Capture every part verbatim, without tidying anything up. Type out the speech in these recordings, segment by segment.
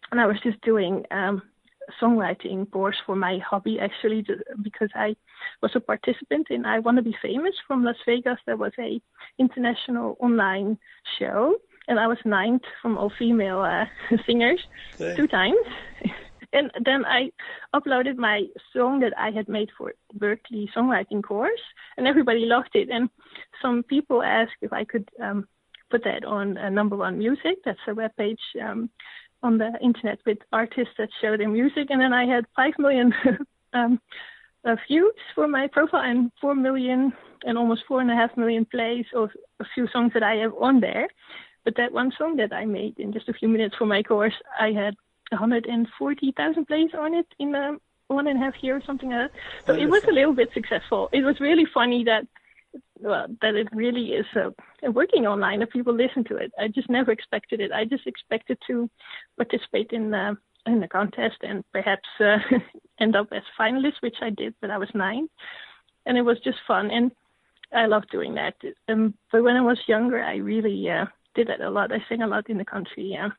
and I was just doing um, songwriting course for my hobby, actually, because I was a participant in I Want to Be Famous from Las Vegas. There was a international online show, and I was ninth from all female uh, singers okay. two times. And then I uploaded my song that I had made for Berkeley songwriting course, and everybody loved it. And some people asked if I could um, put that on uh, Number One Music. That's a webpage um, on the internet with artists that show their music. And then I had five million um, uh, views for my profile and four million and almost four and a half million plays of a few songs that I have on there. But that one song that I made in just a few minutes for my course, I had one hundred forty thousand plays on it in a one and a half year or something like that. So Wonderful. It was a little bit successful. It was really funny that well, that it really is uh, working online, that people listen to it. I just never expected it. I just expected to participate in the, in the contest and perhaps uh, end up as finalist, which I did, but I was nine. And it was just fun, and I love doing that. Um, but when I was younger, I really uh, did that a lot. I sang a lot in the country, yeah.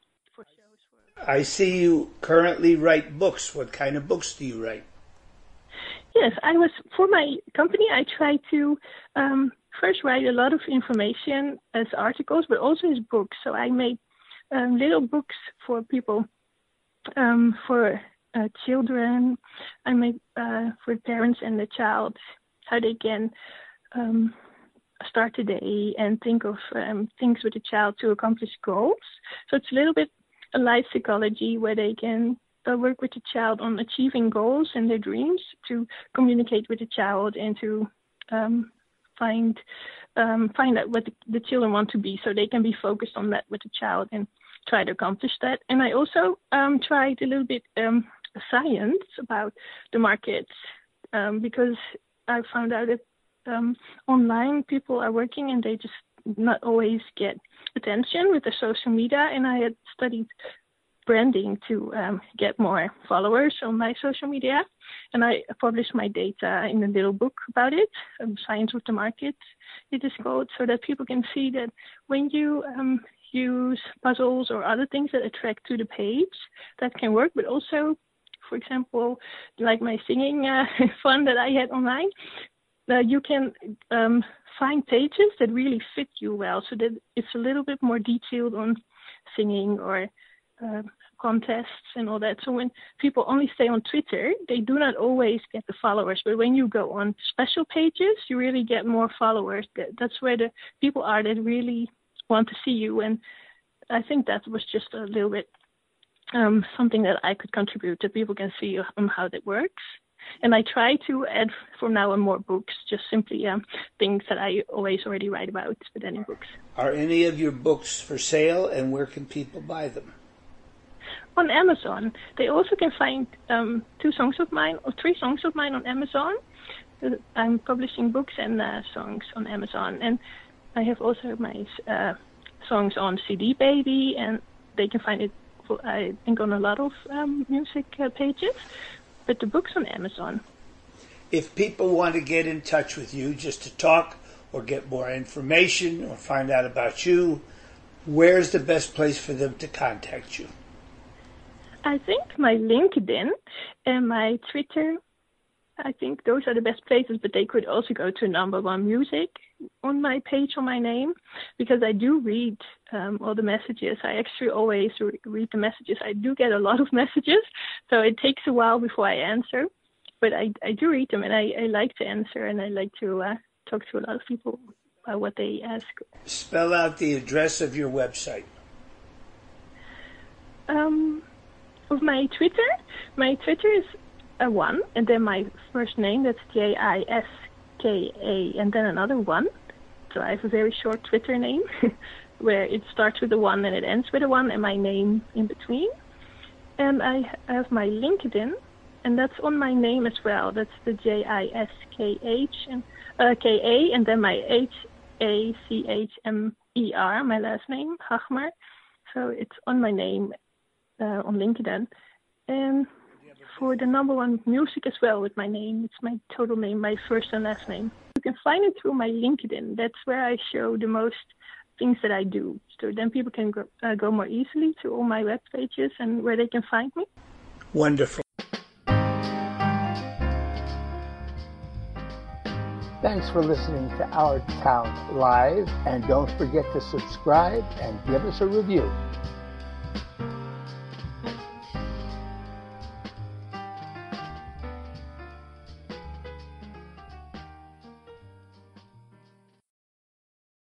I see you currently write books. What kind of books do you write? Yes, I was, for my company, I try to um, first write a lot of information as articles, but also as books. So I made um, little books for people, um, for uh, children. I made uh, for parents and the child, how they can um, start the day and think of um, things with the child to accomplish goals. So it's a little bit a life psychology where they can uh, work with the child on achieving goals and their dreams, to communicate with the child and to um, find um, find out what the, the children want to be, so they can be focused on that with the child and try to accomplish that. And I also um, tried a little bit um, science about the markets um, because I found out that um, online people are working and they just not always get attention with the social media, and I had studied branding to um, get more followers on my social media, and I published my data in a little book about it, um, Science of the Market it is called, so that people can see that when you um, use puzzles or other things that attract to the page, that can work. But also, for example, like my singing uh, fun that I had online, uh, you can um, find pages that really fit you well, so that it's a little bit more detailed on singing or uh, contests and all that. So when people only stay on Twitter, they do not always get the followers. But when you go on special pages, you really get more followers. That's where the people are that really want to see you. And I think that was just a little bit um, something that I could contribute, that people can see um, how that works. And I try to add from now on more books, just simply um, things that I always already write about, but any books. Are any of your books for sale, and where can people buy them? On Amazon. They also can find um, two songs of mine, or three songs of mine on Amazon. I'm publishing books and uh, songs on Amazon. And I have also my uh, songs on C D Baby, and they can find it, I think, on a lot of um, music uh, pages. But the book's on Amazon. If people want to get in touch with you just to talk or get more information or find out about you, where's the best place for them to contact you? I think my LinkedIn and my Twitter, I think those are the best places, but they could also go to Number One Music on my page, on my name, because I do read um, all the messages. I actually always re- read the messages. I do get a lot of messages, so it takes a while before I answer, but I, I do read them, and I, I like to answer, and I like to uh, talk to a lot of people about what they ask. Spell out the address of your website. Um, of my Twitter, my Twitter is a one, and then my first name, that's J I S K A, and then another one. So I have a very short Twitter name where it starts with a one and it ends with a one, and my name in between. And I have my LinkedIn, and that's on my name as well. That's the J I S K H and uh, K A, and then my H A C H M E R, my last name, Hachmer. So it's on my name uh, on LinkedIn. And for the Number One Music as well with my name, it's my total name, my first and last name. You can find it through my LinkedIn. That's where I show the most things that I do. So then people can go, uh, go more easily to all my web pages and where they can find me. Wonderful. Thanks for listening to Our Town Live, and don't forget to subscribe and give us a review.